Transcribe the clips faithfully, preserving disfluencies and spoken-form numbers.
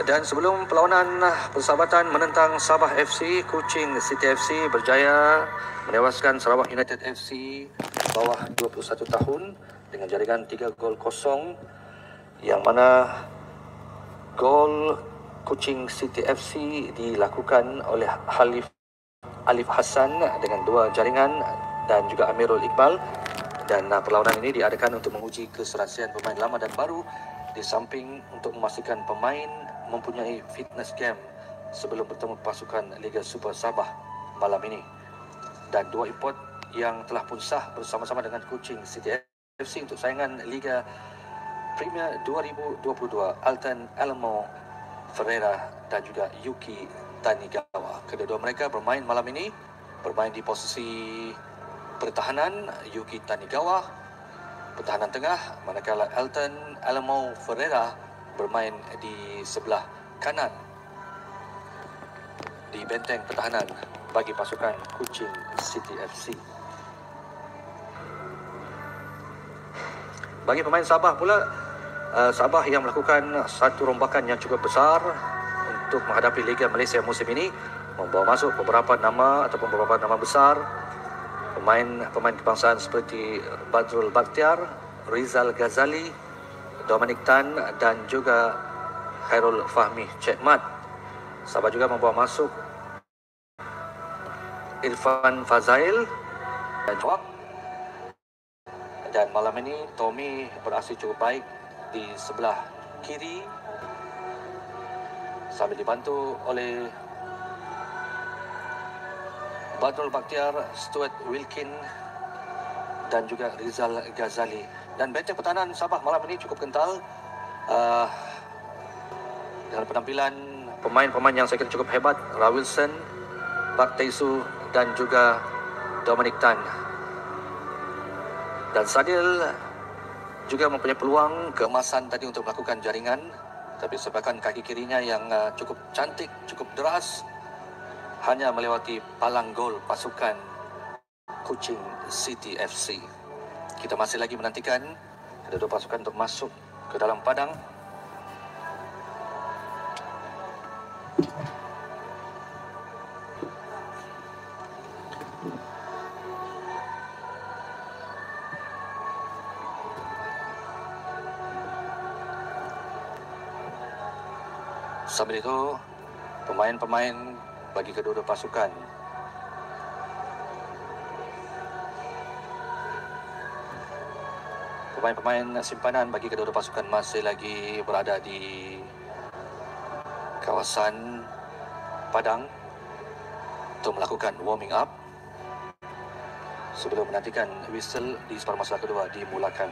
Dan sebelum perlawanan persahabatan menentang Sabah F C, Kuching City F C berjaya menewaskan Sarawak United F C bawah dua puluh satu tahun dengan jaringan tiga gol kosong, yang mana gol Kuching City F C dilakukan oleh Halif Alif Hassan dengan dua jaringan dan juga Amirul Iqbal. Dan uh, perlawanan ini diadakan untuk menguji keserasian pemain lama dan baru, di samping untuk memastikan pemain mempunyai fitness camp sebelum bertemu pasukan Liga Super Sabah malam ini. Dan dua import yang telah pun sah bersama-sama dengan Kuching City F C untuk saingan Liga Premier dua ribu dua puluh dua, Alton Elmo Ferreira dan juga Yuki Tanigawa. Kedua-dua mereka bermain malam ini, bermain di posisi pertahanan. Yuki Tanigawa pertahanan tengah, manakala Alton Elmo Ferreira bermain di sebelah kanan di benteng pertahanan bagi pasukan Kuching City F C. Bagi pemain Sabah pula, uh, Sabah yang melakukan satu rombakan yang cukup besar untuk menghadapi Liga Malaysia musim ini, membawa masuk beberapa nama ataupun beberapa nama besar pemain-pemain kebangsaan seperti Badrul Bakhtiar, Rizal Ghazali, Dominic Tan dan juga Khairul Fahmi Cekmat. Sabah juga membawa masuk Irfan Fazail dan Jawab. Dan malam ini Tommy beraksi cukup baik di sebelah kiri sambil dibantu oleh Badrul Bakhtiar, Stuart Wilkin dan juga Rizal Ghazali. Dan benteng pertahanan Sabah malam ini cukup kental uh, dengan penampilan pemain-pemain yang saya kira cukup hebat, Rawilson, Pak Taisu dan juga Dominic Tan. Dan Sadil juga mempunyai peluang keemasan tadi untuk melakukan jaringan, tapi sebabkan kaki kirinya yang uh, cukup cantik, cukup deras, hanya melewati palang gol pasukan Kuching City F C. Kita masih lagi menantikan kedua pasukan untuk masuk ke dalam padang. Sambil itu, pemain-pemain bagi kedua-dua pasukan Pemain-pemain simpanan bagi kedua-dua pasukan masih lagi berada di kawasan padang untuk melakukan warming up sebelum menantikan whistle di separuh masa kedua dimulakan.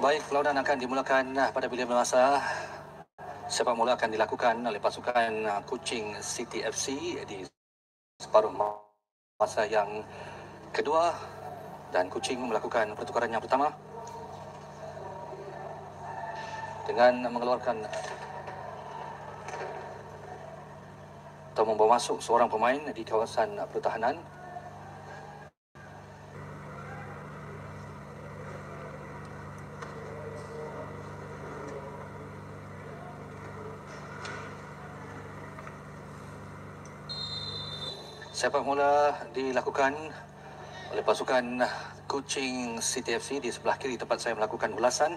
Baik, perlawanan akan dimulakan pada bila masa. Sepak mula akan dilakukan oleh pasukan Kuching City F C di separuh masa yang kedua, dan Kuching melakukan pertukaran yang pertama dengan mengeluarkan atau membawa masuk seorang pemain di kawasan pertahanan. Sepak mula dilakukan oleh pasukan Kuching City F C di sebelah kiri tempat saya melakukan ulasan.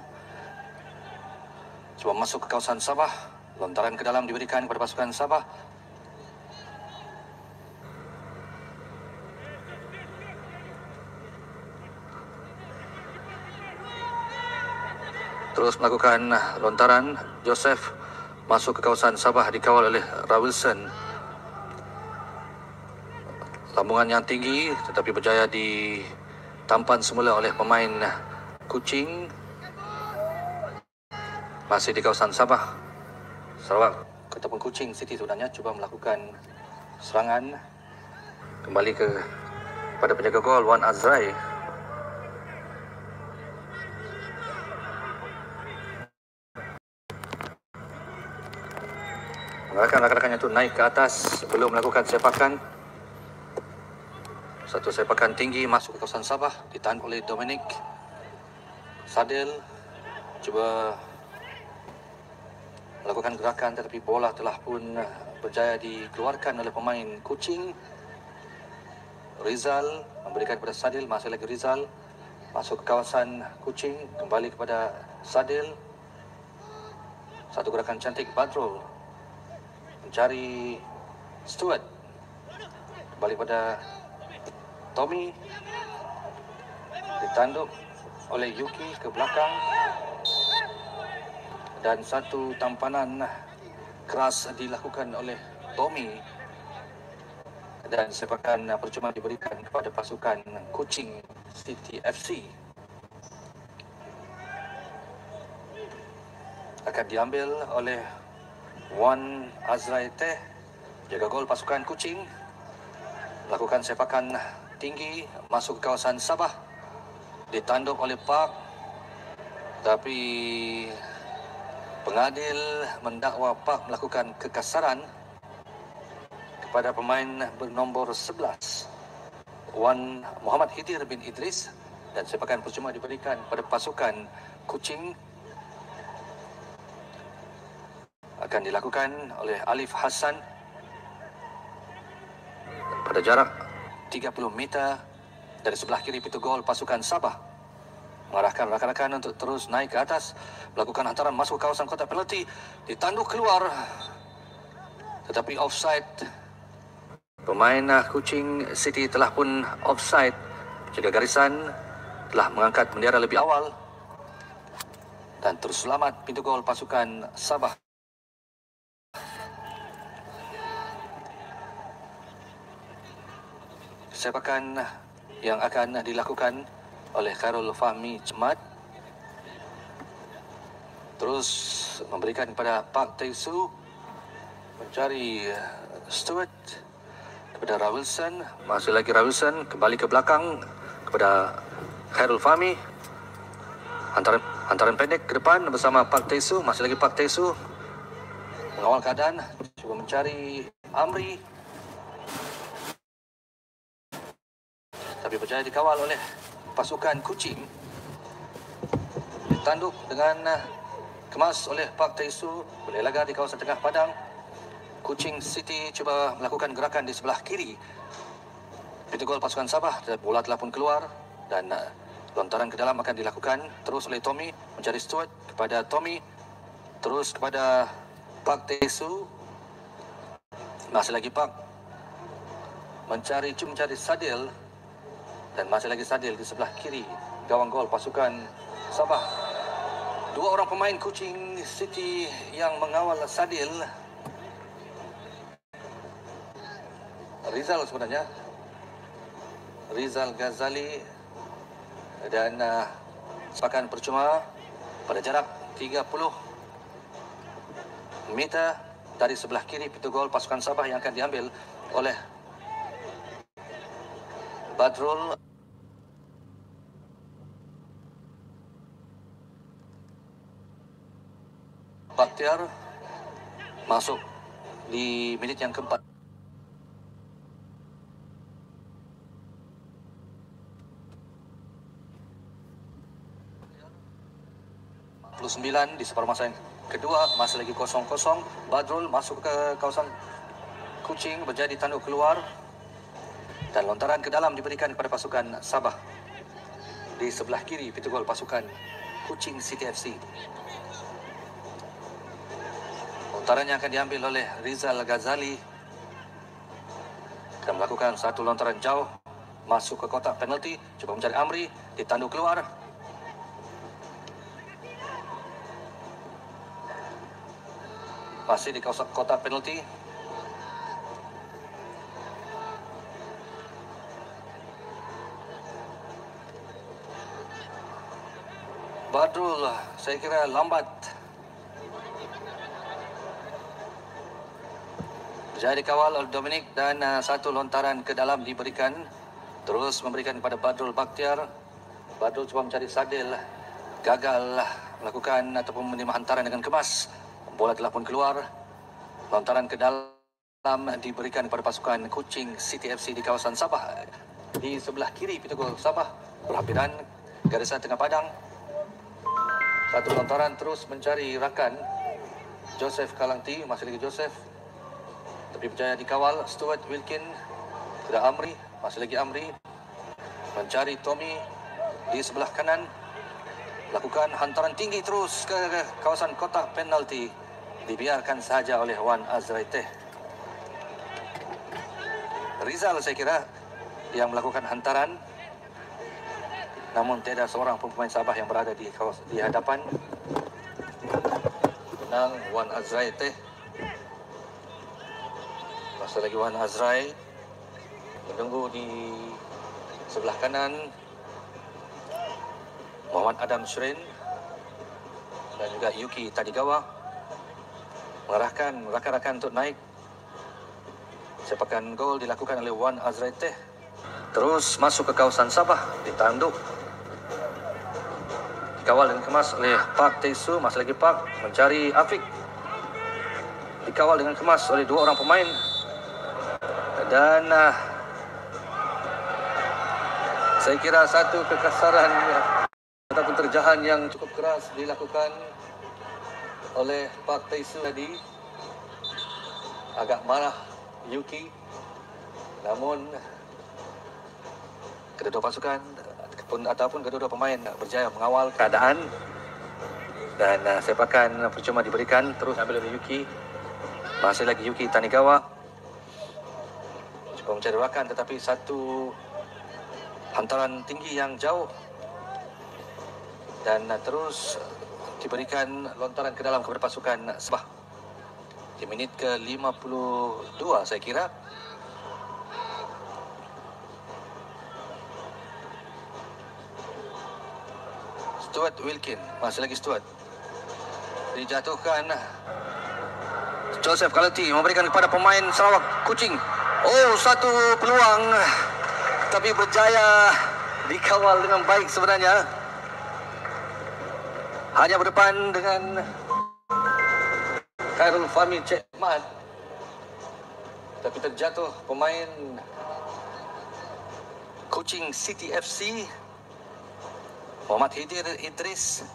Cuba masuk ke kawasan Sabah. Lontaran ke dalam diberikan kepada pasukan Sabah. Terus melakukan lontaran. Joseph masuk ke kawasan Sabah dikawal oleh Rawilson. Lambungan yang tinggi tetapi berjaya ditampan semula oleh pemain Kuching. Masih di kawasan Sabah. Sarawak ataupun Kuching City sebenarnya cuba melakukan serangan. Kembali ke pada penjaga gol Wan Azrai. Mengarahkan rakan-rakannya itu naik ke atas sebelum melakukan sepakan. Satu sepakan tinggi masuk ke kawasan Sabah, ditahan oleh Dominic Sadel. Cuba melakukan gerakan tetapi bola telah pun berjaya dikeluarkan oleh pemain Kuching. Rizal memberikan kepada Sadel, masih lagi Rizal masuk ke kawasan Kuching, kembali kepada Sadel. Satu gerakan cantik Badrul mencari Stuart, kembali pada Tommy, ditanduk oleh Yuki ke belakang, dan satu tampanan keras dilakukan oleh Tommy, dan sepakan percuma diberikan kepada pasukan Kuching City F C. Akan diambil oleh Wan Azrai Teh, jaga gol pasukan Kuching. Melakukan sepakan tinggi masuk ke kawasan Sabah, ditanduk oleh Park, tapi pengadil mendakwa Park melakukan kekasaran kepada pemain bernombor sebelas Wan Muhammad Hidir bin Idris, dan sepakan percuma diberikan pada pasukan Kuching. Akan dilakukan oleh Alif Hassan pada jarak tiga puluh meter dari sebelah kiri pintu gol pasukan Sabah. Mengarahkan rakan-rakan untuk terus naik ke atas, melakukan hantaran masuk ke kawasan kotak penalti, ditanduk keluar tetapi offside. Pemain Kuching City telah pun offside. Jaga garisan telah mengangkat bendera lebih awal, dan terus selamat pintu gol pasukan Sabah. Sepakan yang akan dilakukan oleh Khairul Fahmi Cemat, terus memberikan kepada Park Tae-su, mencari Stuart kepada Rawilson, masih lagi Rawilson, kembali ke belakang kepada Khairul Fahmi. Hantaran, hantaran pendek ke depan bersama Park Tae-su, masih lagi Park Tae-su mengawal keadaan, cuba mencari Amri, tapi berjaya dikawal oleh pasukan Kuching. Ditanduk dengan kemas oleh Park Tae-su, boleh laga di kawasan tengah padang. Kuching City cuba melakukan gerakan di sebelah kiri pintu gol pasukan Sabah, bola telah pun keluar, dan lontaran ke dalam akan dilakukan terus oleh Tommy, mencari Stuart kepada Tommy, terus kepada Park Tae-su, masih lagi Park mencari cum mencari Sadil, dan masih lagi Sadil di sebelah kiri gawang gol pasukan Sabah. Dua orang pemain Kuching City yang mengawal Sadil, Rizal sebenarnya, Rizal Ghazali, dan uh, sepakan percuma pada jarak tiga puluh meter dari sebelah kiri pintu gol pasukan Sabah yang akan diambil oleh Badrul Bakhtiar masuk di minit yang keempat. empat puluh sembilan di separuh masa yang kedua, masih lagi kosong kosong. Badrul masuk ke kawasan Kuching, menjadi tanduk keluar dan lontaran ke dalam diberikan kepada pasukan Sabah di sebelah kiri pintu gol pasukan Kuching City F C. Lontaran yang akan diambil oleh Rizal Ghazali dan melakukan satu lontaran jauh masuk ke kotak penalti, cuba mencari Amri, ditanduk keluar. Masih di kawasan kotak penalti. Badrul saya kira lambat. Jadi dikawal oleh Dominic dan uh, satu lontaran ke dalam diberikan. Terus memberikan kepada Badrul Bakhtiar. Badrul cuba mencari Sadil. Gagal melakukan ataupun menerima hantaran dengan kemas. Bola telah pun keluar. Lontaran ke dalam diberikan kepada pasukan Kuching City F C di kawasan Sabah. Di sebelah kiri pintu gol Sabah. Berhampiran garisan tengah padang. Satu lontaran terus mencari rakan. Joseph Kalangti, masih lagi Joseph. Tapi berjaya dikawal Stuart Wilkin. Tidak Amri, masih lagi Amri. Mencari Tommy di sebelah kanan. Lakukan hantaran tinggi terus ke kawasan kotak penalti. Dibiarkan sahaja oleh Wan Azraiteh. Rizal saya kira yang melakukan hantaran. Namun tidak seorang pun pemain Sabah yang berada di kawasan di hadapan. Menang Wan Azraiteh. Masih lagi Wan Azrai menunggu di sebelah kanan Muhammad Adam Shrin dan juga Yuki Tadigawa mengarahkan rakan-rakan untuk naik. Sepakan gol dilakukan oleh Wan Azraiteh. Terus masuk ke kawasan Sabah, ditanduk, dikawal dengan kemas oleh Park Tae-su. Masih lagi Park mencari Afiq, dikawal dengan kemas oleh dua orang pemain. Dan uh, saya kira satu kekasaran ataupun terjahan yang cukup keras dilakukan oleh Park Tae-su tadi. Agak marah Yuki. Namun kedua pasukan ataupun, ataupun kedua pemain berjaya mengawal keadaan. Dan uh, sepakan percuma diberikan terus ambil oleh Yuki. Masih lagi Yuki Tanigawa. Mencari rakan tetapi satu hantaran tinggi yang jauh dan uh, terus diberikan lontaran ke dalam kepada pasukan Sabah di minit ke lima puluh dua saya kira. Stuart Wilkin, masih lagi Stuart, dijatuhkan. Joseph Kalati memberikan kepada pemain Sarawak Kuching. Oh, satu peluang tapi berjaya dikawal dengan baik sebenarnya. Hanya berdepan dengan Khairul Fahmi Cik Mat. Tapi terjatuh pemain Kuching City F C Muhammad Hidir Idris.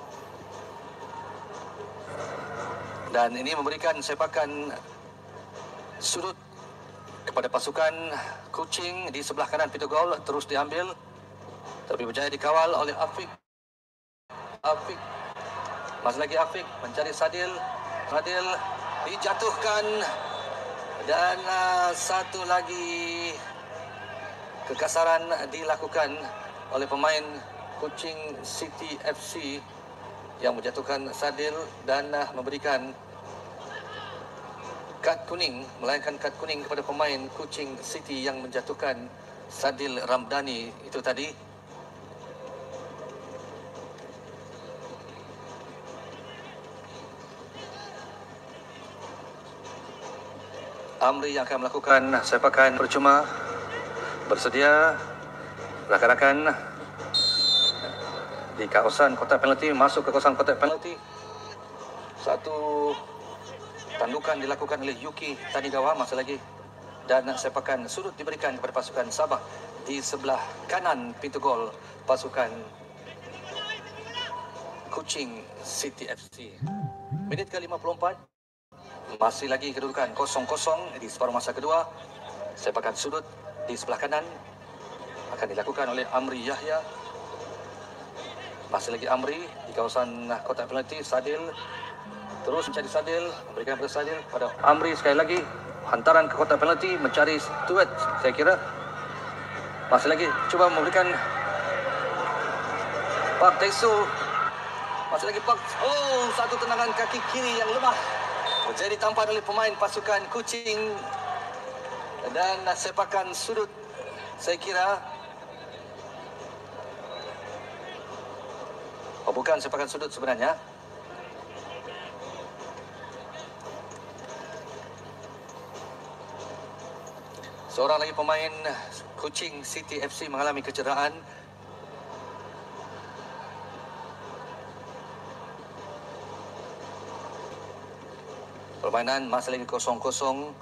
Dan ini memberikan sepakan sudut kepada pasukan Kuching di sebelah kanan pintu gol. Terus diambil tapi berjaya dikawal oleh Afiq. Afiq, masih lagi Afiq mencari Sadil. Sadil dijatuhkan dan uh, satu lagi kekasaran dilakukan oleh pemain Kuching City F C yang menjatuhkan Sadil dan uh, memberikan kad kuning, melainkan kad kuning kepada pemain Kuching City yang menjatuhkan Sadil Ramdhani itu tadi. Amri yang akan melakukan sepakan percuma. Bersedia rakan-rakan di kawasan kotak penalti, masuk ke kawasan kotak penalti. Satu tandukan dilakukan oleh Yuki Tanigawa masa lagi, dan sepakan sudut diberikan kepada pasukan Sabah di sebelah kanan pintu gol pasukan Kuching City F C. Minit ke lima puluh empat, masih lagi kedudukan kosong kosong di separuh masa kedua. Sepakan sudut di sebelah kanan akan dilakukan oleh Amri Yahya. Masih lagi Amri di kawasan kotak penalti. Sadil terus mencari Sadil, memberikan kepada Sadil pada Amri sekali lagi. Hantaran ke kotak penalti mencari Stuart, saya kira. Masih lagi cuba memberikan Park Tae-soo. Masih lagi Park. Oh, satu tendangan kaki kiri yang lemah menjadi tampan oleh pemain pasukan Kuching, dan sepakan sudut saya kira. Oh, bukan sepakan sudut sebenarnya. Seorang lagi pemain Kuching City F C mengalami kecederaan. Permainan masih lagi kosong kosong.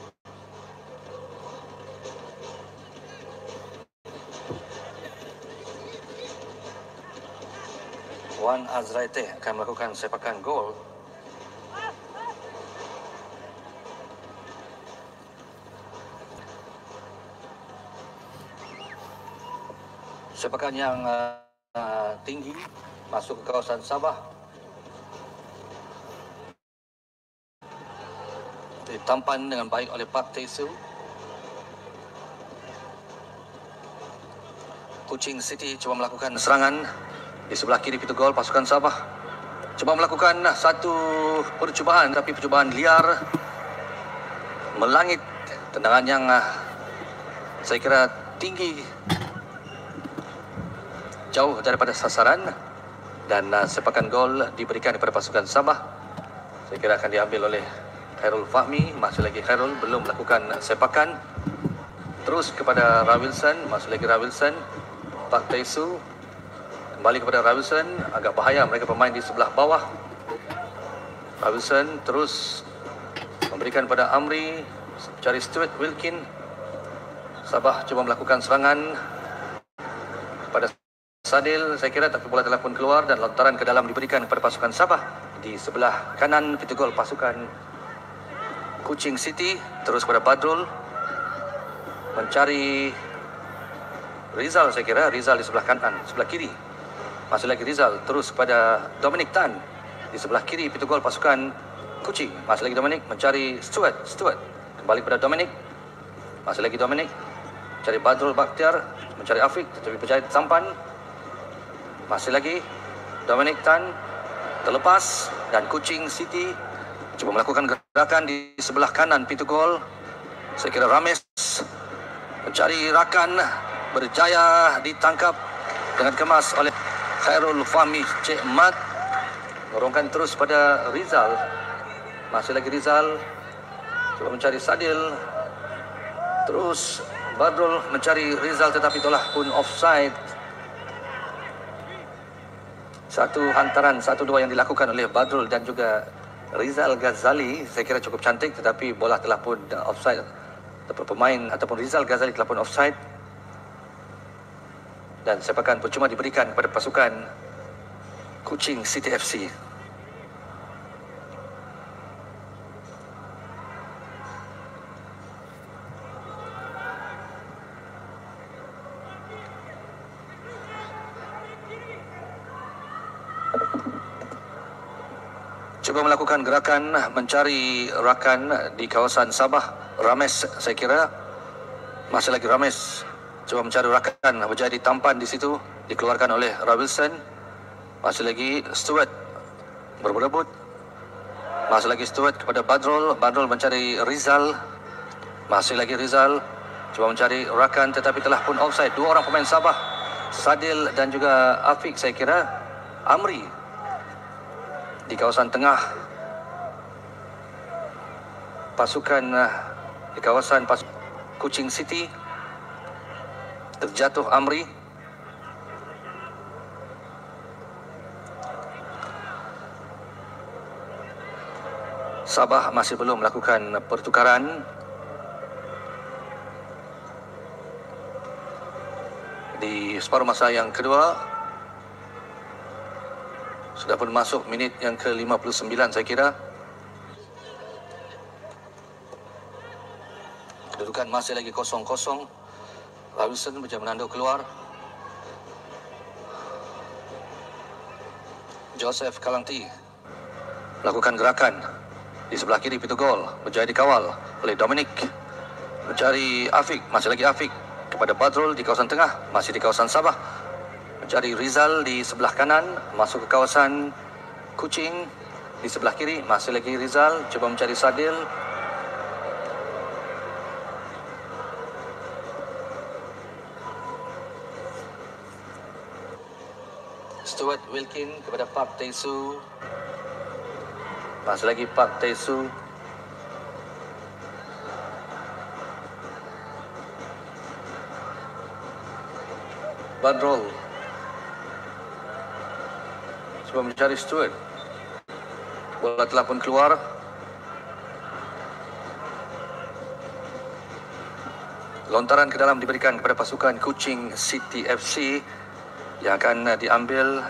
Wan Azraite akan melakukan sepakan gol. Sepakan yang uh, tinggi masuk ke kawasan Sabah. Ditampan dengan baik oleh Park Tae-soo. Kuching City cuba melakukan serangan di sebelah kiri pintu gol pasukan Sabah. Cuba melakukan satu percubaan, tapi percubaan liar melangit. Tendangan yang uh, saya kira tinggi, jauh daripada sasaran, dan uh, sepakan gol diberikan kepada pasukan Sabah. Saya kira akan diambil oleh Khairul Fahmi. Masih lagi Khairul belum melakukan sepakan. Terus kepada Rawilson, masih lagi Rawilson. Park Tae-soo kembali kepada Rawilson. Agak bahaya mereka pemain di sebelah bawah. Rawilson terus memberikan pada Amri, cari Stuart Wilkin. Sabah cuba melakukan serangan kepada Sadil, saya kira, tapi bola telah pun keluar dan lontaran ke dalam diberikan kepada pasukan Sabah di sebelah kanan pintu gol pasukan Kuching City. Terus kepada Badrul mencari Rizal, saya kira Rizal di sebelah kanan, sebelah kiri. Masih lagi Rizal, terus kepada Dominic Tan di sebelah kiri pintu gol pasukan Kuching. Masih lagi Dominic mencari Stuart, Stuart kembali kepada Dominic. Masih lagi Dominic mencari Badrul Bakhtiar, mencari Afiq, tetapi berjaya sampan. Masih lagi Dominic Tan terlepas, dan Kuching City cuba melakukan gerakan di sebelah kanan pintu gol. Saya kira Rames mencari Rakan, berjaya ditangkap dengan kemas oleh Khairul Fahmi Cik Mat. Dorongkan terus pada Rizal. Masih lagi Rizal cuba mencari Sadil. Terus Badrul mencari Rizal, tetapi itulah pun offside. Satu hantaran, satu dua yang dilakukan oleh Badrul dan juga Rizal Ghazali, saya kira cukup cantik, tetapi bola telah pun offside. Ataupun pemain ataupun Rizal Ghazali telah pun offside. Dan sepakan percuma diberikan kepada pasukan Kuching City F C. Cuba melakukan gerakan mencari Rakan di kawasan Sabah. Rames, saya kira masih lagi Rames cuba mencari Rakan, berjaya ditampan di situ, dikeluarkan oleh Rawilson. Masih lagi Stuart berebut. Masih lagi Stuart kepada Badrul. Badrul mencari Rizal. Masih lagi Rizal cuba mencari Rakan, tetapi telah pun offside. Dua orang pemain Sabah, Sadil dan juga Afiq, saya kira. Amri di kawasan tengah pasukan di kawasan Pas Kuching City. Terjatuh Amri. Sabah masih belum melakukan pertukaran. Di separuh masa yang kedua, sudah pun masuk minit yang ke lima puluh sembilan saya kira. Kedudukan masih lagi kosong kosong. Robinson berjaya menanduk keluar. Joseph Kalangti melakukan gerakan di sebelah kiri pintu gol, berjaya dikawal oleh Dominic. Mencari Afiq, masih lagi Afiq kepada Badrul di kawasan tengah, masih di kawasan Sabah. Mencari Rizal di sebelah kanan, masuk ke kawasan Kuching di sebelah kiri, masih lagi Rizal, cuba mencari Sadil. Stuart Wilkin kepada Park Tae-su. Masih lagi Park Tae-su. Badrul cuba mencari Stuart. Bola telah pun keluar. Lontaran ke dalam diberikan kepada pasukan Kuching City F C yang akan diambil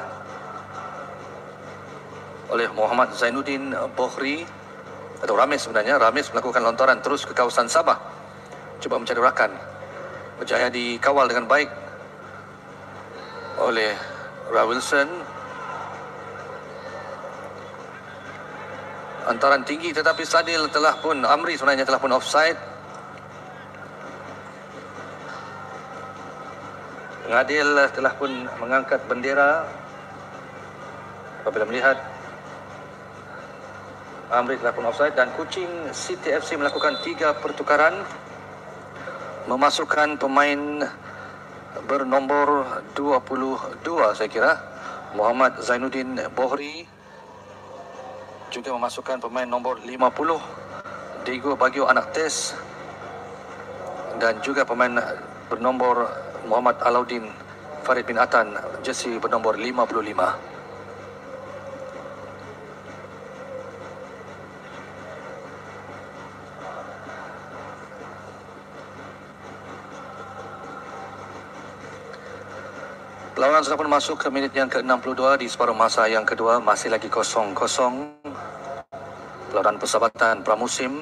oleh Muhammad Zainuddin Bohri atau Ramis sebenarnya. Ramis melakukan lontaran terus ke kawasan Sabah, cuba mencari rakan, berjaya dikawal dengan baik oleh Rawilson. Antaran tinggi tetapi Sadil telah pun, Amri sebenarnya telah pun offside. Pengadil telah pun mengangkat bendera apabila melihat Amri telah pun offside, dan Kuching City F C melakukan tiga pertukaran, memasukkan pemain bernombor dua puluh dua saya kira, Muhammad Zainuddin Bohri, juga memasukkan pemain nombor lima puluh, Diego Baggio Anaktes, dan juga pemain bernombor Muhammad Alauddin Farid bin Atan, jersey bernombor lima puluh lima. Perlawanan sudah pun masuk ke minit yang ke enam puluh dua di separuh masa yang kedua, masih lagi kosong kosong. Perlawanan persahabatan pramusim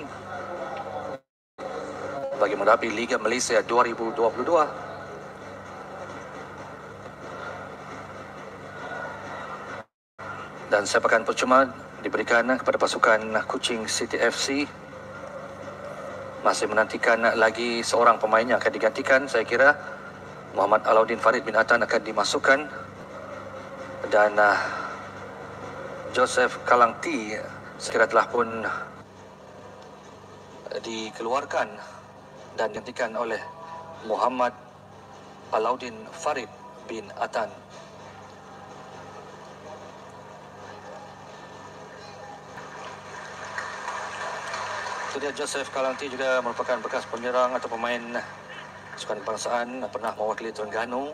bagi menghadapi Liga Malaysia dua ribu dua puluh dua. Dan sepakan percuma diberikan kepada pasukan Kuching City F C. Masih menantikan lagi seorang pemain yang akan digantikan, saya kira Muhammad Alauddin Farid bin Atan akan dimasukkan, dan uh, Joseph Kalangti sekira telah pun dikeluarkan dan digantikan oleh Muhammad Alauddin Farid bin Atan. Itu dia, Joseph Kalangti juga merupakan bekas penyerang atau pemain pasukan kebangsaan, pernah mewakili Terengganu,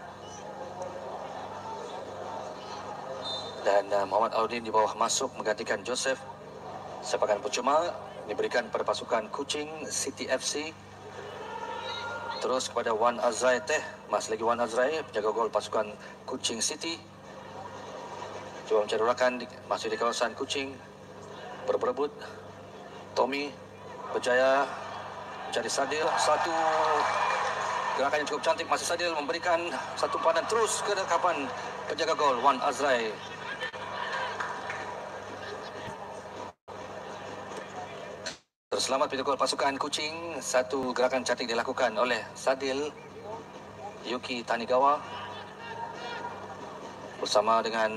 dan uh, Muhammad Alauddin di bawah masuk menggantikan Joseph. Sepakan percuma diberikan kepada pasukan Kuching City F C. Terus kepada Wan Azrai Teh, masih lagi Wan Azrai, penjaga gol pasukan Kuching City. Cuba mencari rakan, masih di kawasan Kuching, berebut. Tommy berjaya mencari Sadil. Satu gerakan yang cukup cantik, masih Sadil memberikan satu umpan terus ke dekapan penjaga gol Wan Azrai. Terselamat pintu gol pasukan Kuching. Satu gerakan cantik dilakukan oleh Sadil Yuki Tanigawa bersama dengan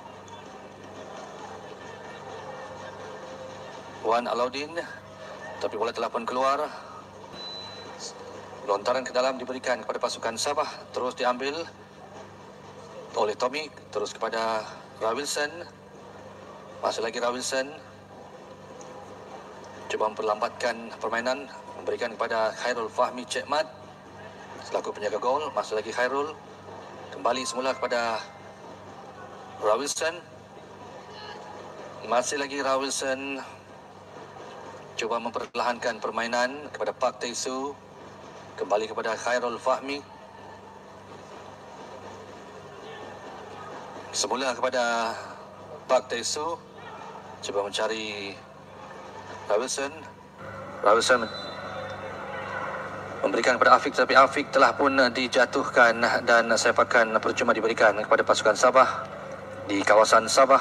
Wan Alauddin, tapi bola telah pun keluar. Lontaran ke dalam diberikan kepada pasukan Sabah, terus diambil oleh Tommy, terus kepada Rawilson, masih lagi Rawilson. cuba memperlambatkan permainan, memberikan kepada Khairul Fahmi Cik Mat selaku penjaga gol. Masuk lagi Khairul, kembali semula kepada Rawilson. Masih lagi Rawilson, cuba memperlahankan permainan kepada Park Tae-su, kembali kepada Khairul Fahmi, semula kepada Park Tae-su, cuba mencari Rawilson. Rawilson memberikan kepada Afiq, tetapi Afiq telah pun dijatuhkan dan sepakan percuma diberikan kepada pasukan Sabah di kawasan Sabah.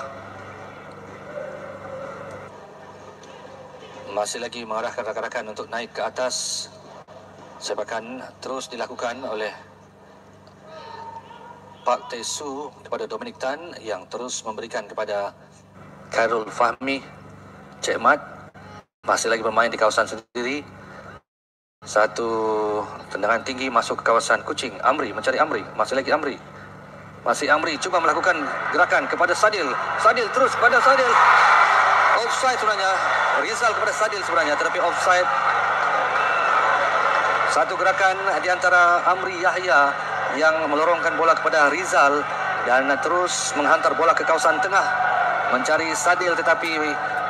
Masih lagi mengarahkan rakan-rakan untuk naik ke atas. Sepakan terus dilakukan oleh Park Tae-su kepada Dominic Tan yang terus memberikan kepada Khairul Fahmi Cik Mat. Masih lagi bermain di kawasan sendiri. Satu tendangan tinggi masuk ke kawasan Kuching. Amri mencari Amri. Masih lagi Amri. Masih Amri cuba melakukan gerakan kepada Sadil. Sadil terus kepada Sadil. Offside sebenarnya. Rizal kepada Sadil sebenarnya, tetapi offside. Satu gerakan di antara Amri Yahya yang melorongkan bola kepada Rizal dan terus menghantar bola ke kawasan tengah mencari Sadil, tetapi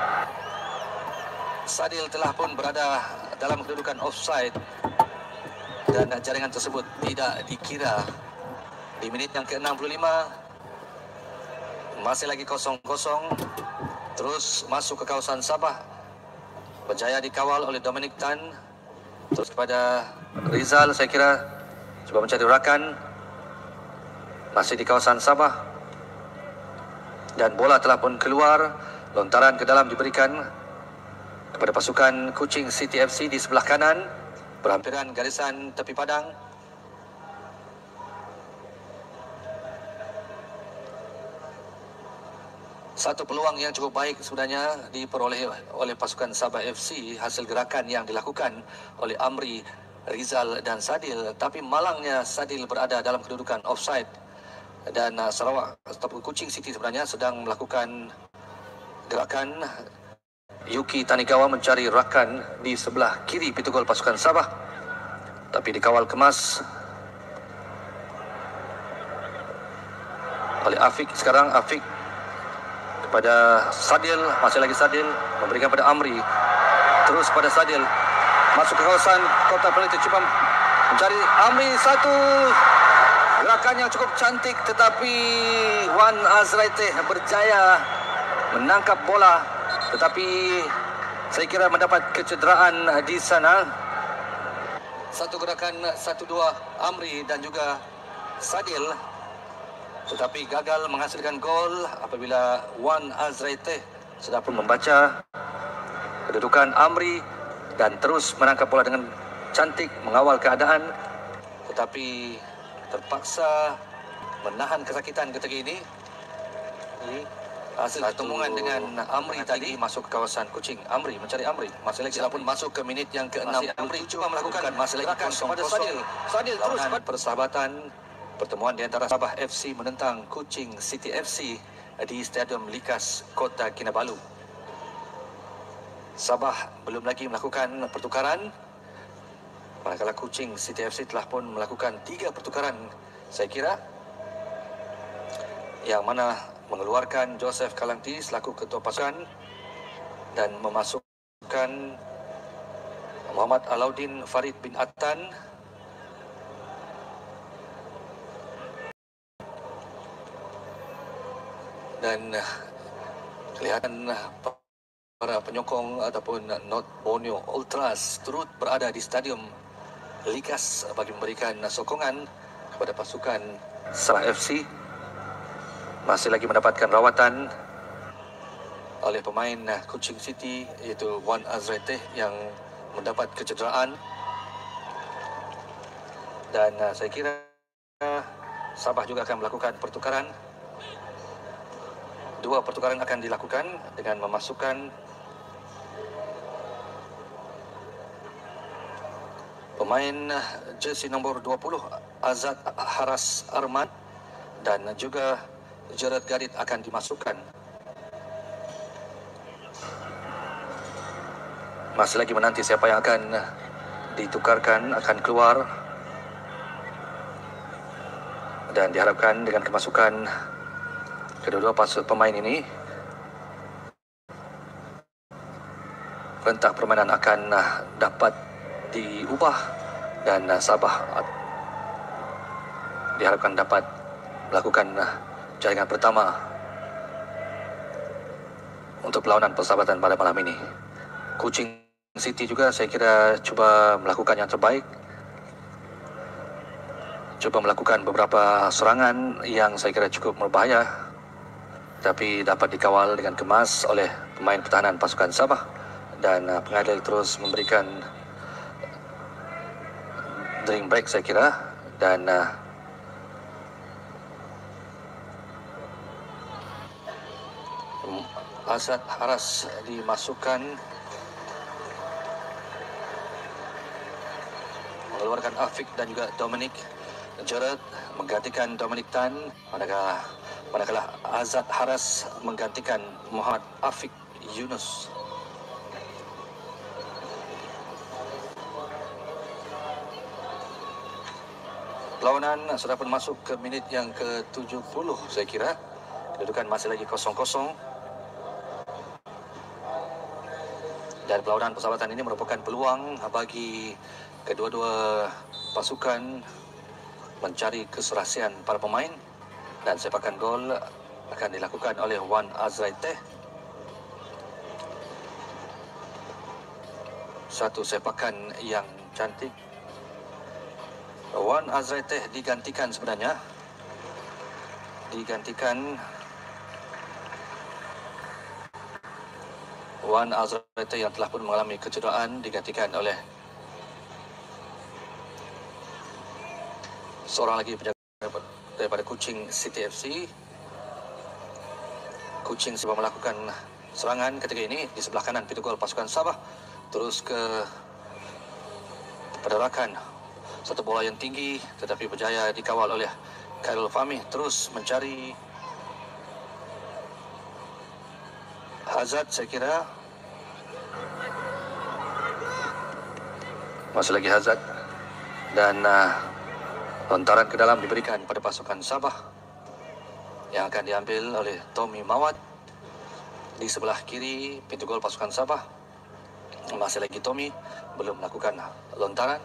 Sadil telah pun berada dalam kedudukan offside dan jaringan tersebut tidak dikira. Di minit yang ke enam puluh lima masih lagi kosong kosong. Terus masuk ke kawasan Sabah, berjaya dikawal oleh Dominic Tan. Terus kepada Rizal, saya kira cuba mencari rakan. Masih di kawasan Sabah dan bola telah pun keluar. Lontaran ke dalam diberikan kepada pasukan Kuching City F C di sebelah kanan, berhampiran garisan tepi padang. Satu peluang yang cukup baik sebenarnya diperoleh oleh pasukan Sabah F C hasil gerakan yang dilakukan oleh Amri, Rizal dan Sadil, tapi malangnya Sadil berada dalam kedudukan offside dan uh, Sarawak ataupun Kuching City sebenarnya sedang melakukan gerakan. Yuki Tanigawa mencari rakan di sebelah kiri pintu gol pasukan Sabah, tapi dikawal kemas oleh Afiq. Sekarang Afiq kepada Sadil, masih lagi Sadil memberikan pada Amri, terus pada Sadil masuk ke kawasan kota penalti, cuba mencari Amri. Satu gerakan yang cukup cantik, tetapi Wan Azraite berjaya menangkap bola, tetapi saya kira mendapat kecederaan di sana. Satu gerakan satu dua Amri dan juga Sadil, tetapi gagal menghasilkan gol apabila Wan Azraite sudah pun membaca kedudukan Amri dan terus menangkap bola dengan cantik, mengawal keadaan, tetapi terpaksa menahan kesakitan ketika ini. Ini hasil pertemuan dengan Amri tadi masuk ke kawasan Kuching. Amri mencari Amri. Masih lagi pun masuk ke minit yang ke enam. Amri cuba melakukan masih lagi kosong kepada Sadil. Sadil terus persahabatan. Pertemuan di antara Sabah F C menentang Kuching City F C di Stadium Likas, Kota Kinabalu. Sabah belum lagi melakukan pertukaran, manakala Kuching City F C telah pun melakukan tiga pertukaran, saya kira, yang mana mengeluarkan Joseph Kalangti selaku ketua pasukan dan memasukkan Muhammad Alauddin Farid bin Attan dan kelihatan para penyokong ataupun North Borneo Ultras turut berada di Stadium Likas bagi memberikan sokongan kepada pasukan Sabah F C. Masih lagi mendapatkan rawatan oleh pemain Kuching City, iaitu Wan Azraite yang mendapat kecederaan. Dan uh, saya kira Sabah juga akan melakukan pertukaran. Dua pertukaran akan dilakukan dengan memasukkan pemain jersey nombor dua puluh Azad Haras Arman dan juga Gerard Garit akan dimasukkan. Masih lagi menanti siapa yang akan ditukarkan, akan keluar. Dan diharapkan dengan kemasukan kedua-dua pasut pemain ini, rentak permainan akan dapat diubah dan Sabah diharapkan dapat melakukan jaringan pertama untuk perlawanan persahabatan pada malam ini. Kuching City juga saya kira cuba melakukan yang terbaik, cuba melakukan beberapa serangan yang saya kira cukup berbahaya, tapi dapat dikawal dengan kemas oleh pemain pertahanan pasukan Sabah, dan uh, pengadil terus memberikan drink break saya kira, dan uh, Azad Haras dimasukkan, mengeluarkan Afiq dan juga Dominic Gerard menggantikan Dominic Tan, manakala manakala Azad Haras menggantikan Muhammad Afiq Yunus. Perlawanan sudah pun masuk ke minit yang ke tujuh puluh saya kira. Kedudukan masih lagi kosong kosong. Dan perlawanan persahabatan ini merupakan peluang bagi kedua-dua pasukan mencari keserasian para pemain, dan sepakan gol akan dilakukan oleh Wan Azraiteh. Satu sepakan yang cantik. Wan Azraiteh digantikan sebenarnya. Digantikan Wan Azraiteh yang telah pun mengalami kecederaan digantikan oleh seorang lagi penjaga daripada Kuching City F C. Kuching sebab melakukan serangan ketika ini di sebelah kanan pintu gol pasukan Sabah, terus ke pergerakan satu bola yang tinggi tetapi berjaya dikawal oleh Khairul Fahmi, terus mencari Hazard saya kira. Masih lagi Hazard, dan uh, lontaran ke dalam diberikan pada pasukan Sabah yang akan diambil oleh Tommy Mawad. Di sebelah kiri pintu gol pasukan Sabah masih lagi Tommy, belum melakukan lontaran.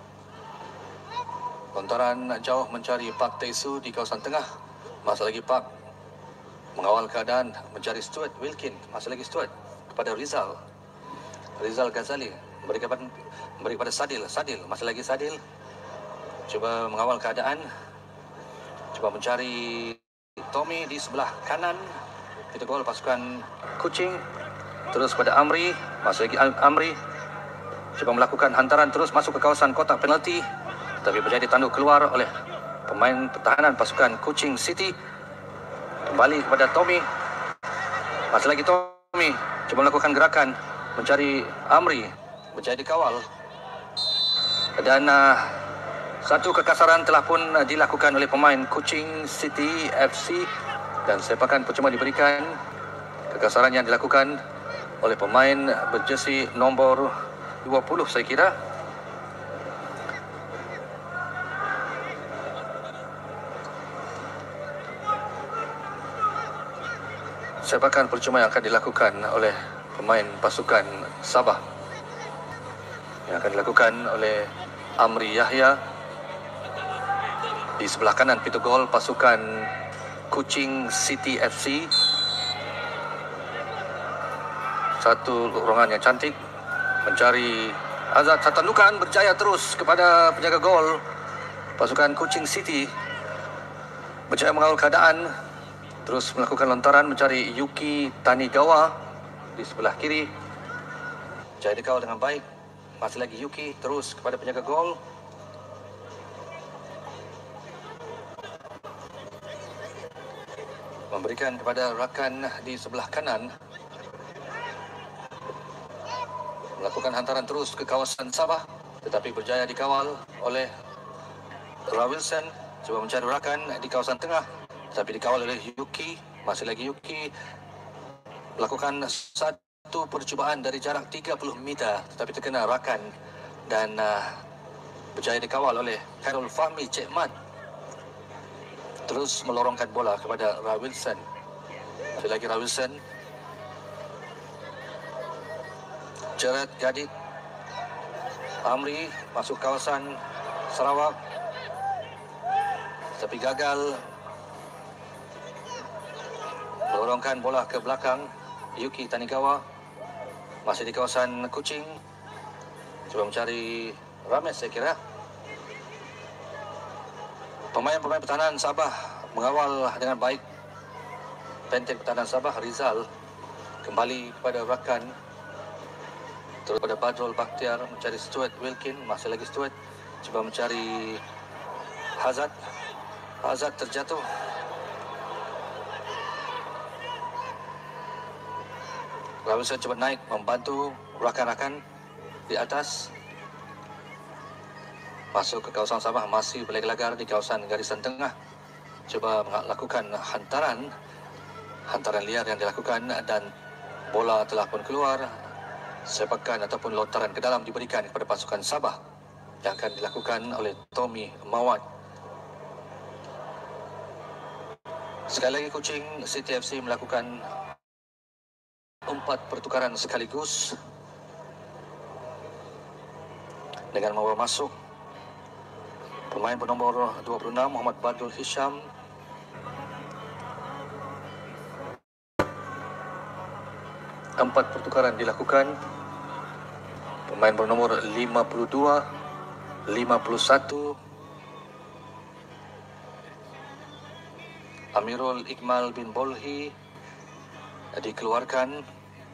Lontaran jauh mencari Park Tae-su di kawasan tengah. Masih lagi Park mengawal keadaan, mencari Stuart Wilkin. Masih lagi Stuart kepada Rizal. Rizal Ghazali memberi kepada, memberi kepada Sadil. Sadil, masih lagi Sadil. Cuba mengawal keadaan. Cuba mencari Tommy di sebelah kanan. Itu gol pasukan Kuching. Terus pada Amri. Masih lagi Amri. Cuba melakukan hantaran terus masuk ke kawasan kotak penalti. Tapi berjaya ditanduk keluar oleh pemain pertahanan pasukan Kuching City. Kembali kepada Tommy. Masih lagi Tommy. Cuba melakukan gerakan mencari Amri. Berjaya dikawal. Dan uh, satu kekasaran telah pun uh, dilakukan oleh pemain Kuching City F C. Dan sepakan percuma diberikan. Kekasaran yang dilakukan oleh pemain berjersey nombor dua puluh saya kira. Sepakan percuma yang akan dilakukan oleh pemain pasukan Sabah, yang akan dilakukan oleh Amri Yahya di sebelah kanan pintu gol pasukan Kuching City F C. Satu ruangan yang cantik mencari Azad. Satu tandukan berjaya terus kepada penjaga gol pasukan Kuching City, berjaya mengawal keadaan. Terus melakukan lontaran mencari Yuki Tanigawa di sebelah kiri. Jaya dikawal dengan baik. Masih lagi Yuki terus kepada penjaga gol. Memberikan kepada rakan di sebelah kanan. Melakukan hantaran terus ke kawasan Sabah. Tetapi berjaya dikawal oleh Rawilson. Cuba mencari rakan di kawasan tengah. Tapi dikawal oleh Yuki. Masih lagi Yuki melakukan satu Satu percubaan dari jarak tiga puluh meter tetapi terkena rakan dan uh, berjaya dikawal oleh Khairul Fahmi Cik Mat. Terus melorongkan bola kepada Ra Wilson. Sekali lagi Ra Wilson. Jared Gadit. Amri masuk kawasan Sarawak. Tapi gagal. Melorongkan bola ke belakang. Yuki Tanigawa. Masih di kawasan Kuching. Cuba mencari Rames saya kira. Pemain-pemain pertahanan Sabah mengawal dengan baik. Benteng pertahanan Sabah Rizal kembali kepada rakan. Terus pada Badrul Bakhtiar mencari Stuart Wilkin. Masih lagi Stuart. Cuba mencari Hazard. Hazard terjatuh. Robinson cuba naik membantu rakan-rakan di atas. Masuk ke kawasan Sabah, masih berlaga-lagar di kawasan garisan tengah. Cuba melakukan hantaran. Hantaran liar yang dilakukan dan bola telah pun keluar. Sepakan ataupun lontaran ke dalam diberikan kepada pasukan Sabah yang akan dilakukan oleh Tommy Mawad. Sekali lagi Kuching City F C melakukan empat pertukaran sekaligus dengan membawa masuk pemain bernombor dua puluh enam Muhammad Badrul Hisham, empat pertukaran dilakukan. Pemain bernombor lima puluh dua, lima puluh satu Amirul Iqmal bin Bolhi dikeluarkan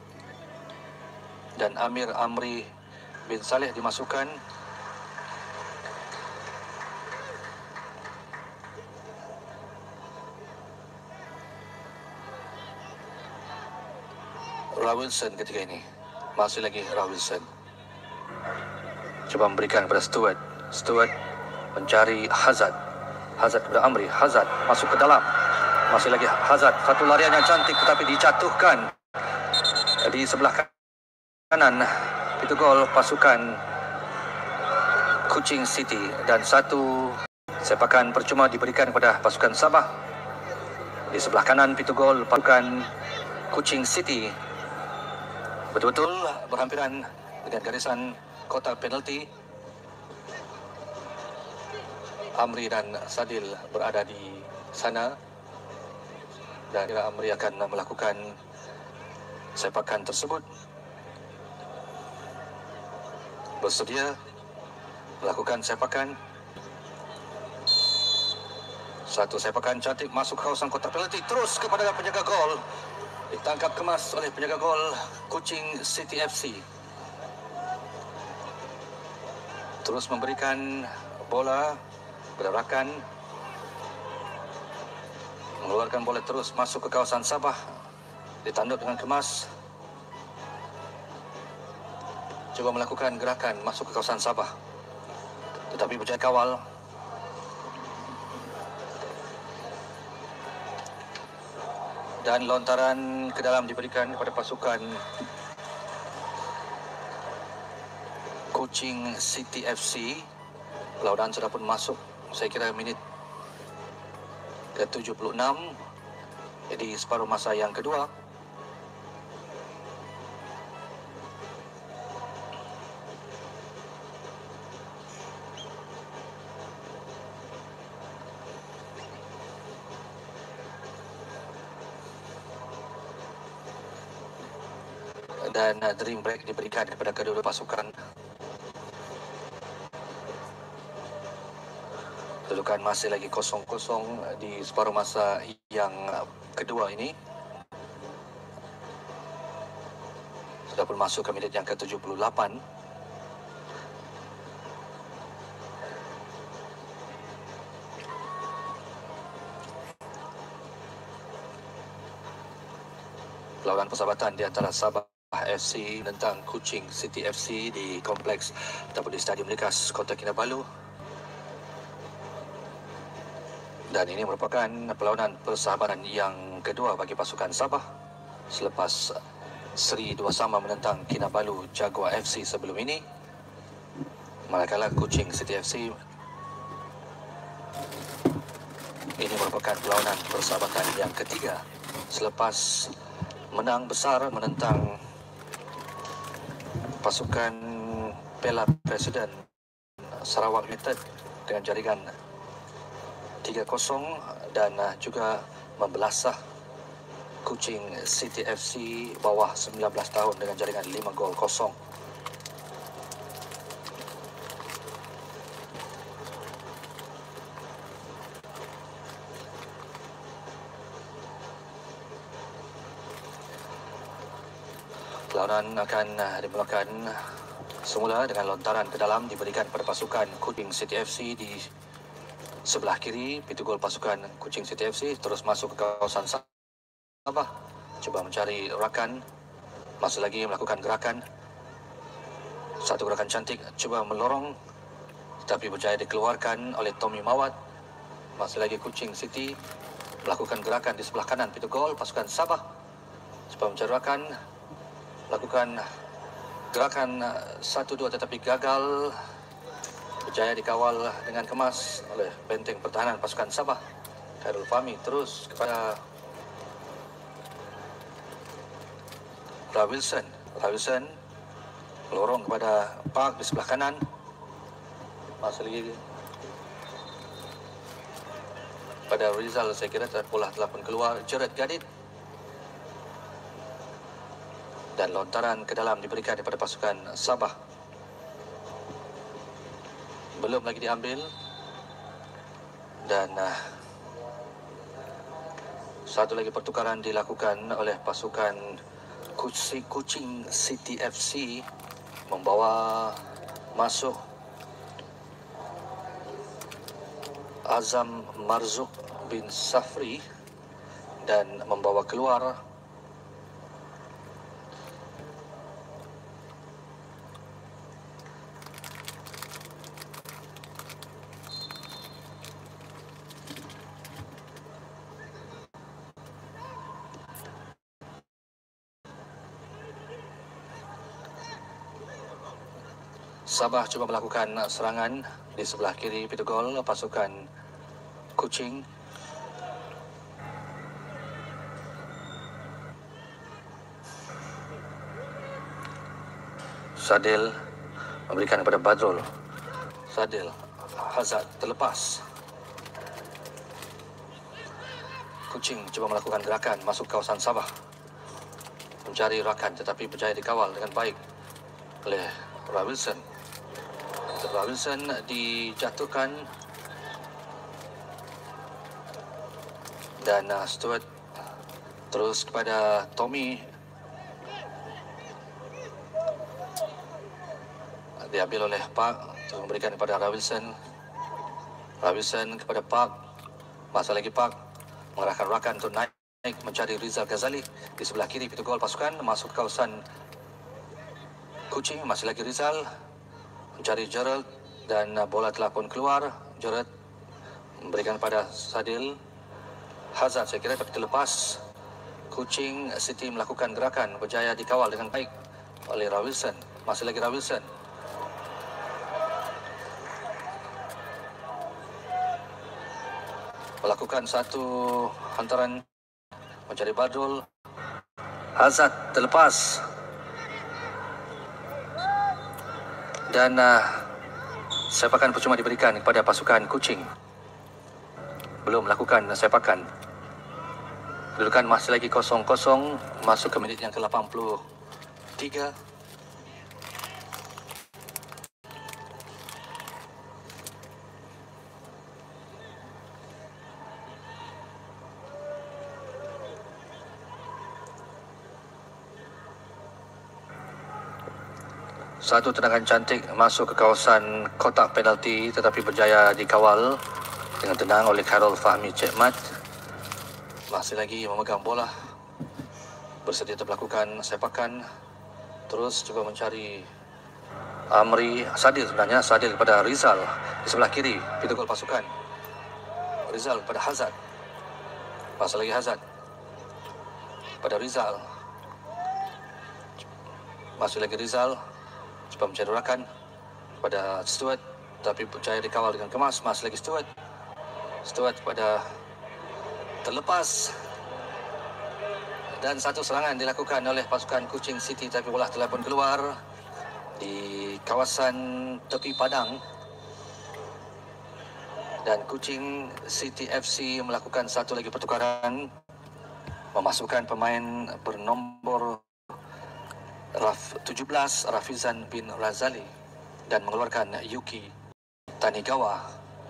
dan Amir Amri bin Saleh dimasukkan. Ra Wilson ketika ini. Masih lagi Ra Wilson. Cuba memberikan kepada Stuart. Stuart mencari Hazard. Hazard kepada Amri. Hazard masuk ke dalam. Masih lagi Hazard. Satu larian yang cantik tetapi dijatuhkan di sebelah kanan. Itu gol pasukan Kuching City dan satu sepakan percuma diberikan kepada pasukan Sabah. Di sebelah kanan pintu gol pasukan Kuching City. Betul-betul berhampiran dengan garisan kotak penalti. Amri dan Sadil berada di sana dan kira Amri akan melakukan sepakan tersebut. Bersedia melakukan sepakan. Satu sepakan cantik masuk kawasan kotak penalti terus kepada penjaga gol. Ditangkap kemas oleh penjaga gol Kuching City F C. Terus memberikan bola berderakan. Mengeluarkan bola terus masuk ke kawasan Sabah. Ditanduk dengan kemas. Cuba melakukan gerakan masuk ke kawasan Sabah. Tetapi berjaya kawal. Dan lontaran ke dalam diberikan kepada pasukan Kuching City F C. Pelaudan sudah pun masuk, saya kira minit ke tujuh puluh enam. Jadi separuh masa yang kedua. Dan uh, dream break diberikan kepada kedua pasukan. Kedudukan masih lagi kosong-kosong di separuh masa yang kedua ini. Sudah pun masuk ke minit yang ke tujuh puluh lapan. Perlawanan persahabatan di antara Sabah F C tentang Kuching City F C di kompleks ataupun di Stadium Likas Kota Kinabalu. Dan ini merupakan perlawanan persahabatan yang kedua bagi pasukan Sabah selepas seri dua sama menentang Kinabalu Jaguar F C sebelum ini. Manakala Kuching City F C ini merupakan perlawanan persahabatan yang ketiga selepas menang besar menentang pasukan Piala Presiden Sarawak United dengan jaringan tiga kosong dan juga membelasah Kuching City F C bawah sembilan belas tahun dengan jaringan lima gol kosong. Perlawanan akan dimulakan semula dengan lontaran ke dalam diberikan kepada pasukan Kuching City F C di sebelah kiri. Pintu gol pasukan Kuching City F C terus masuk ke kawasan Sabah, cuba mencari rakan, masih lagi melakukan gerakan. Satu gerakan cantik, cuba melorong tetapi berjaya dikeluarkan oleh Tommy Mawat. Masih lagi Kuching City melakukan gerakan di sebelah kanan pintu gol pasukan Sabah, cuba mencari rakan, lakukan gerakan satu dua tetapi gagal, berjaya dikawal dengan kemas oleh benteng pertahanan pasukan Sabah. Khairul Fahmi terus kepada Ra Wilson. Ra Wilson lorong kepada Park di sebelah kanan, masih lagi pada Rizal. Saya kira bola telah pun keluar. Jared Gadit dan lontaran ke dalam diberikan kepada pasukan Sabah. Belum lagi diambil dan uh, satu lagi pertukaran dilakukan oleh pasukan Kuching City F C, membawa masuk Azam Marzuk bin Safri dan membawa keluar Sabah cuba melakukan serangan di sebelah kiri pintu gol pasukan Kuching. Sadil memberikan kepada Badrul. Sadil, Hazard terlepas. Kuching cuba melakukan gerakan masuk kawasan Sabah, mencari rakan tetapi berjaya dikawal dengan baik oleh Ra Wilson. Ra Wilson dijatuhkan dan uh, Stuart terus kepada Tommy, diambil oleh Park untuk memberikan kepada Ra Wilson. Ra Wilson kepada Park, masa lagi Park mengarahkan rakan untuk naik, naik mencari Rizal Ghazali di sebelah kiri pintu gol pasukan. Masuk ke kawasan Kuching, masih lagi Rizal mencari Gerald dan uh, bola telah pun keluar. Gerald memberikan pada Sadil. Hazard saya kira tapi terlepas. Kuching City melakukan gerakan, berjaya dikawal dengan baik oleh Ra Wilson. Masih lagi Ra Wilson. Melakukan satu hantaran mencari Badrul. Hazard terlepas. Dan uh, sepakan percuma diberikan kepada pasukan Kuching. Belum melakukan sepakan. Kedudukan masih lagi kosong kosong. Masuk ke minit yang ke lapan puluh tiga. Satu tendangan cantik masuk ke kawasan kotak penalti tetapi berjaya dikawal dengan tenang oleh Khairul Fahmi Cekmat. Masih lagi memegang bola, bersedia untuk melakukan sepakan. Terus cuba mencari Amri Sadil, sebenarnya Sadil kepada Rizal di sebelah kiri pintu gol pasukan. Rizal kepada Hazard, masih lagi Hazard pada Rizal. Masih lagi Rizal. Cuba mencari rakan pada Stuart, tapi berjaya dikawal dengan kemas. Masih lagi Stuart. Stuart pada terlepas. Dan satu serangan dilakukan oleh pasukan Kuching City, tapi bola telah pun keluar di kawasan tepi padang. Dan Kuching City F C melakukan satu lagi pertukaran, memasukkan pemain bernombor Raf tujuh belas Rafizan bin Razali dan mengeluarkan Yuki Tanigawa.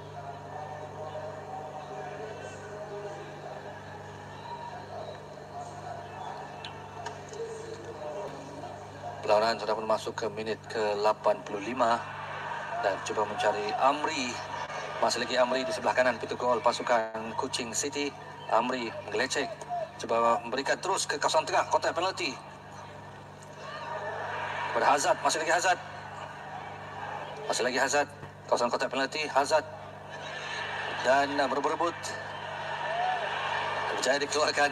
Perlawanan sudah pun masuk ke minit ke lapan puluh lima dan cuba mencari Amri. Masih lagi Amri di sebelah kanan pintu gol pasukan Kuching City. Amri menggelecek, cuba memberikan terus ke kawasan tengah kotak penalti kepada Hazard. Masih lagi Hazard. Masih lagi Hazard. Kawasan kotak penalti Hazard. Dan berebut-rebut. Berjaya dikeluarkan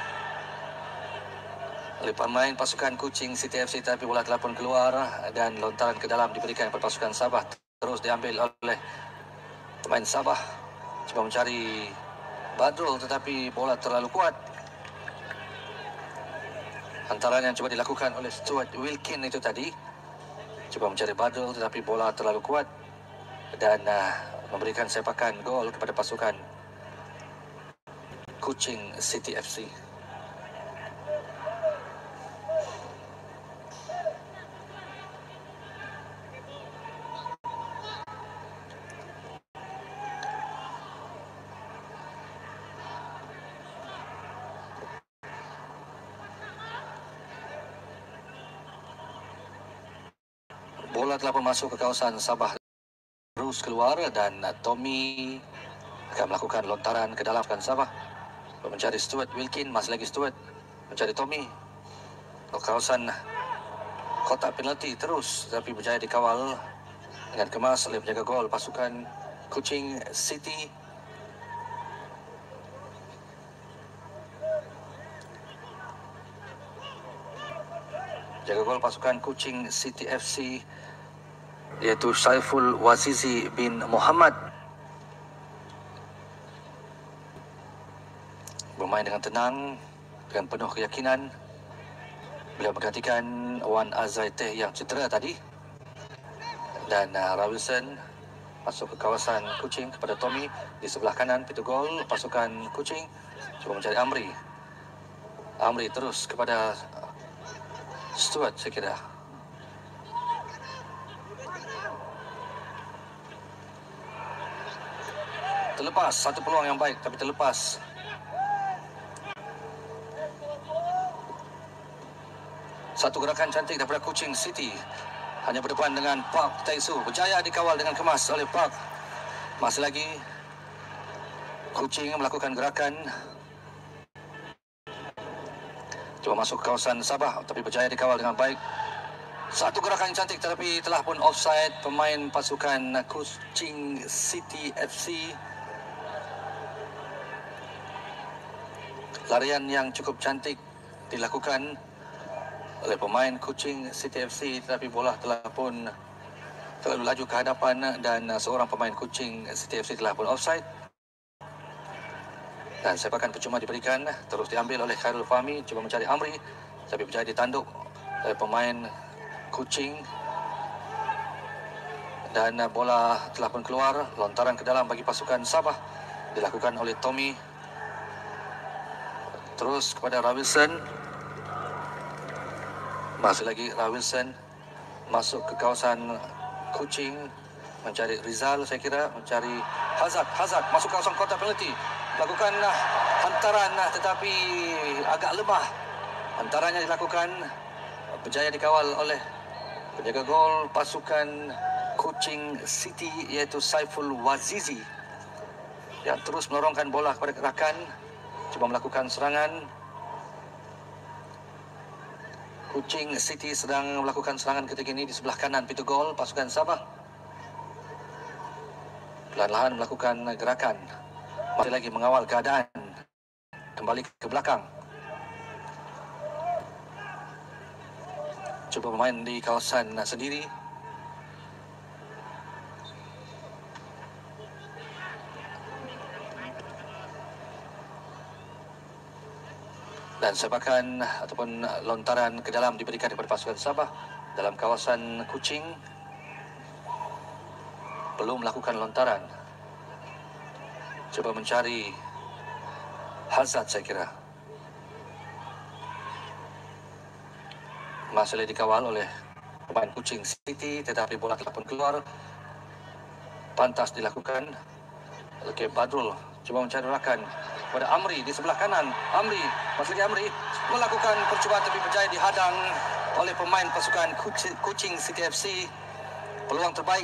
oleh pemain pasukan Kuching City F C, tapi bola telah pun keluar dan lontaran ke dalam diberikan kepada pasukan Sabah. Terus diambil oleh pemain Sabah. Cuba mencari Badrul, tetapi bola terlalu kuat. Hantaran yang cuba dilakukan oleh Stuart Wilkin itu tadi. Cuba mencari Badrul, tetapi bola terlalu kuat dan uh, memberikan sepakan gol kepada pasukan Kuching City F C. Bola telah pun masuk ke kawasan Sabah, terus keluar dan Tommy akan melakukan lontaran ke dalam kawasan Sabah mencari Stuart Wilkin. Masih lagi Stuart mencari Tommy ke kawasan kotak penalti terus, tapi berjaya dikawal dengan kemas oleh penjaga gol pasukan Kuching City. Penjaga gol pasukan Kuching City F C iaitu Saiful Wazizi bin Muhammad bermain dengan tenang, dengan penuh keyakinan. Beliau menggantikan Wan Azaiteh yang cedera tadi. Dan uh, Rawilson masuk ke kawasan Kuching kepada Tommy di sebelah kanan pintu gol pasukan Kuching. Cuba mencari Amri. Amri terus kepada Stuart, saya kira. Terlepas, satu peluang yang baik tapi terlepas. Satu gerakan cantik daripada Kuching City. Hanya berdepan dengan Park Tae-soo. Berjaya dikawal dengan kemas oleh Park. Masih lagi Kuching melakukan gerakan. Cuba masuk ke kawasan Sabah, tapi berjaya dikawal dengan baik. Satu gerakan cantik tetapi telah pun offside pemain pasukan Kuching City F C. Larian yang cukup cantik dilakukan oleh pemain Kuching City F C, tetapi bola telah pun terlalu laju ke hadapan dan seorang pemain Kuching City F C telah pun offside. Dan sepakan percuma diberikan, terus diambil oleh Khairul Fahmi, cuba mencari Amri, tapi berjaya ditanduk oleh pemain Kuching. Dan bola telah pun keluar, lontaran ke dalam bagi pasukan Sabah dilakukan oleh Tommy. Terus kepada Rawilson. Masih lagi Rawilson masuk ke kawasan Kuching mencari Rizal, saya kira, mencari Hazard. Hazard masuk ke kawasan kotak penalti, lakukan hantaran tetapi agak lemah. Hantarannya dilakukan, berjaya dikawal oleh penjaga gol pasukan Kuching City iaitu Saiful Wazizi yang terus melorongkan bola kepada rakan, cuba melakukan serangan. Kuching City sedang melakukan serangan ketika ini di sebelah kanan pintu gol pasukan Sabah. Perlahan-lahan melakukan gerakan. Masih lagi mengawal keadaan. Kembali ke belakang. Cuba bermain di kawasan sendiri. Dan sepakan ataupun lontaran ke dalam diberikan kepada pasukan Sabah dalam kawasan Kuching. Belum melakukan lontaran. Cuba mencari Hazard saya kira. Masih dikawal oleh pemain Kuching City, tetapi bola telah pun keluar. Pantas dilakukan. Okey, Badrul cuba mencari rakan kepada Amri di sebelah kanan. Amri, masih lagi Amri melakukan percubaan tapi berjaya dihadang oleh pemain pasukan Kuching City F C. Peluang terbaik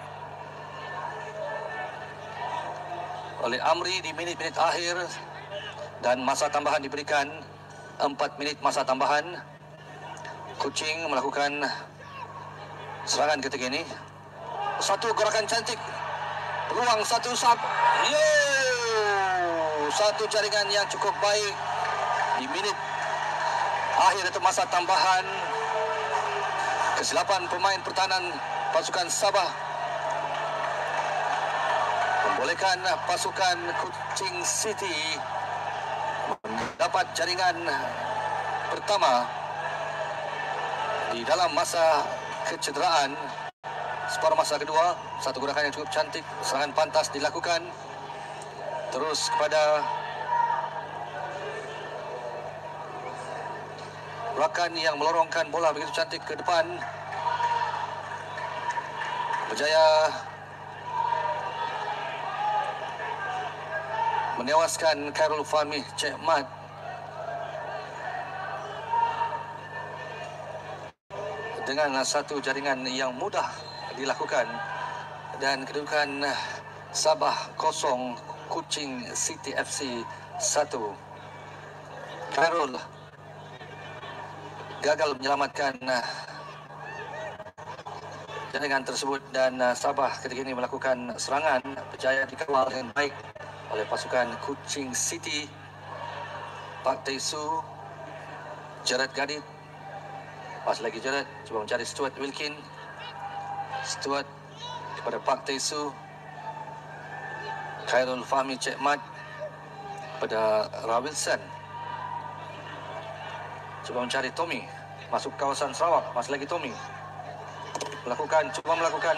oleh Amri di minit-minit akhir dan masa tambahan diberikan empat minit masa tambahan. Kuching melakukan serangan ketika ini. Satu gerakan cantik. Peluang satu sub. Yo! Satu jaringan yang cukup baik di minit akhir atau masa tambahan. Kesilapan pemain pertahanan pasukan Sabah membolehkan pasukan Kuching City mendapat jaringan pertama di dalam masa kecederaan. Separuh masa kedua, satu gerakan yang cukup cantik, serangan pantas dilakukan. Terus kepada rakan yang melorongkan bola begitu cantik ke depan. Berjaya menewaskan Khairul Fahmi Cik Mat. Dengan satu jaringan yang mudah dilakukan. Dan kedudukan Sabah kosong, Kuching City F C satu. Khairul gagal menyelamatkan jaringan tersebut dan Sabah ketika ini melakukan serangan. Berjaya dikawal dengan baik oleh pasukan Kuching City. Pak Taisu, Jared Gadit, pas lagi Jared, cuba mencari Stuart Wilkin. Stuart kepada Pak Taisu. Khairul Fahmi Cik Mat kepada Rawilson. Cuba mencari Tommy. Masuk kawasan Sarawak, masih lagi Tommy. Melakukan, cuba melakukan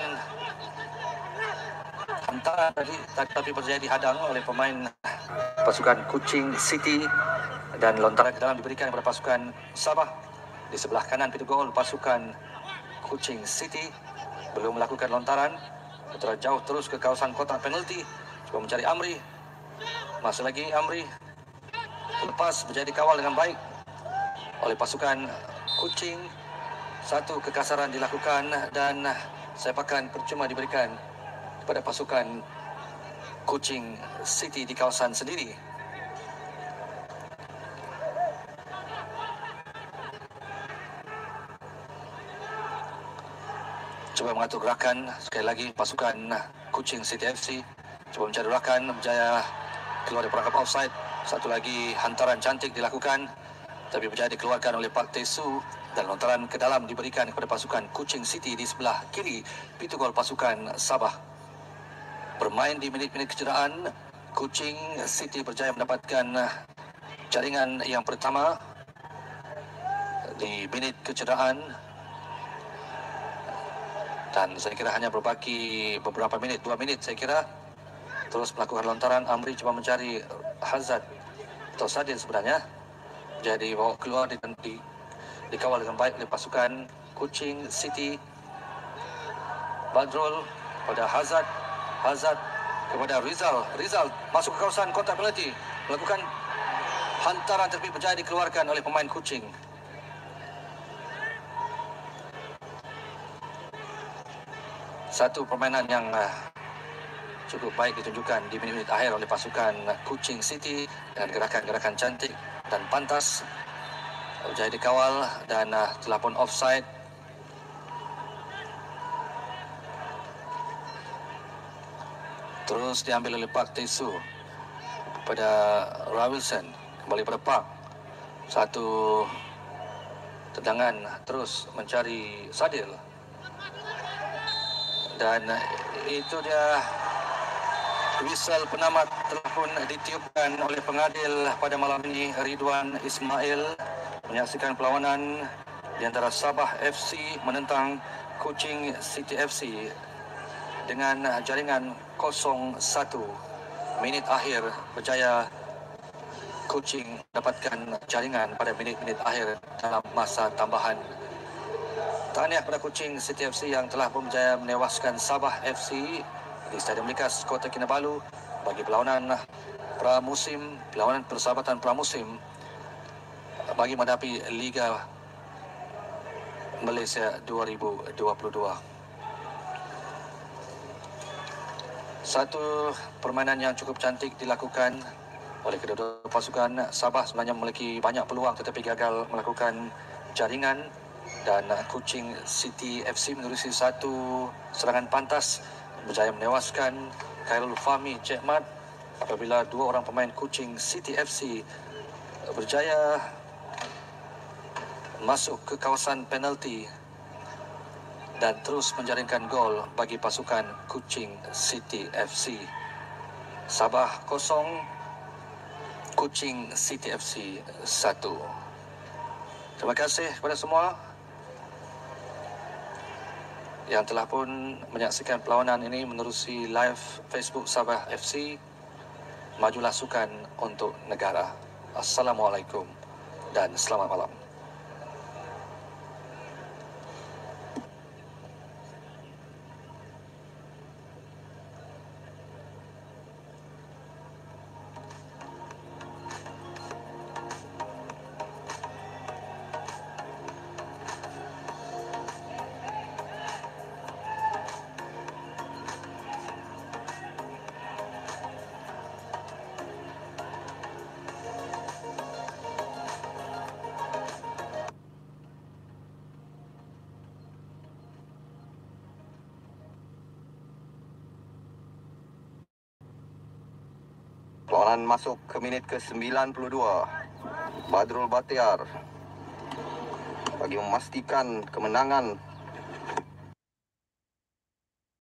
hantaran tadi, tapi berjaya dihadang oleh pemain pasukan Kuching City. Dan lontaran ke dalam diberikan kepada pasukan Sabah. Di sebelah kanan pintu gol pasukan Kuching City. Belum melakukan lontaran. Putra jauh terus ke kawasan kotak penalti. Cuba mencari Amri. Masih lagi Amri. Lepas berjaya dikawal dengan baik oleh pasukan Kuching. Satu kekasaran dilakukan dan sepakan percuma diberikan kepada pasukan Kuching City di kawasan sendiri. Cuba mengatur gerakan sekali lagi pasukan Kuching City F C. Cuba mencari gerakan, berjaya keluar dari perangkap offside. Satu lagi hantaran cantik dilakukan, tapi berjaya dikeluarkan oleh Pak Taisu. Dan lontaran ke dalam diberikan kepada pasukan Kuching City di sebelah kiri pintu gol pasukan Sabah. Bermain di minit-minit kecederaan, Kuching City berjaya mendapatkan jaringan yang pertama di minit kecederaan. Dan saya kira hanya berbaki beberapa minit, dua minit saya kira. Terus melakukan lontaran, Amri cuba mencari Hazard atau Sadin sebenarnya. Jadi bawa keluar di, di, dikawal dengan baik oleh pasukan Kuching City. Badrul pada Hazard, Hazard kepada Rizal. Rizal masuk ke kawasan kotak penalti, melakukan hantaran tapi berjaya dikeluarkan oleh pemain Kuching. Satu permainan yang uh, cukup baik ditunjukkan di minit-minit akhir oleh pasukan Kuching City dengan gerakan-gerakan cantik dan pantas. Berjaya dikawal dan uh, telah pun offside. Terus diambil oleh Pak Taisu pada Rawilson. Kembali pada Pak. Satu Tendangan terus mencari Sadil. Dan itu dia whistle penamat telah pun ditiupkan oleh pengadil pada malam ini, Ridwan Ismail, menyaksikan perlawanan di antara Sabah F C menentang Kuching City F C dengan jaringan kosong satu. Minit akhir berjaya Kuching dapatkan jaringan pada minit-minit akhir dalam masa tambahan. Tahniah kepada Kuching City F C yang telah pun berjaya menewaskan Sabah F C di Stadium Likas Kota Kinabalu bagi perlawanan pramusim, perlawanan persahabatan pramusim bagi menghadapi Liga Malaysia dua ribu dua puluh dua. Satu permainan yang cukup cantik dilakukan oleh kedua-dua pasukan. Sabah sebenarnya memiliki banyak peluang tetapi gagal melakukan jaringan, dan Kuching City F C menerusi satu serangan pantas berjaya menewaskan Khairul Fahmi Cik Mat apabila dua orang pemain Kuching City F C berjaya masuk ke kawasan penalti dan terus menjaringkan gol bagi pasukan Kuching City F C. Sabah kosong, Kuching City F C satu. Terima kasih kepada semua yang telah pun menyaksikan perlawanan ini menerusi live Facebook Sabah F C. Majulah sukan untuk negara. Assalamualaikum dan selamat malam. Perlawanan masuk ke minit ke sembilan puluh dua. Badrul Batiar bagi memastikan kemenangan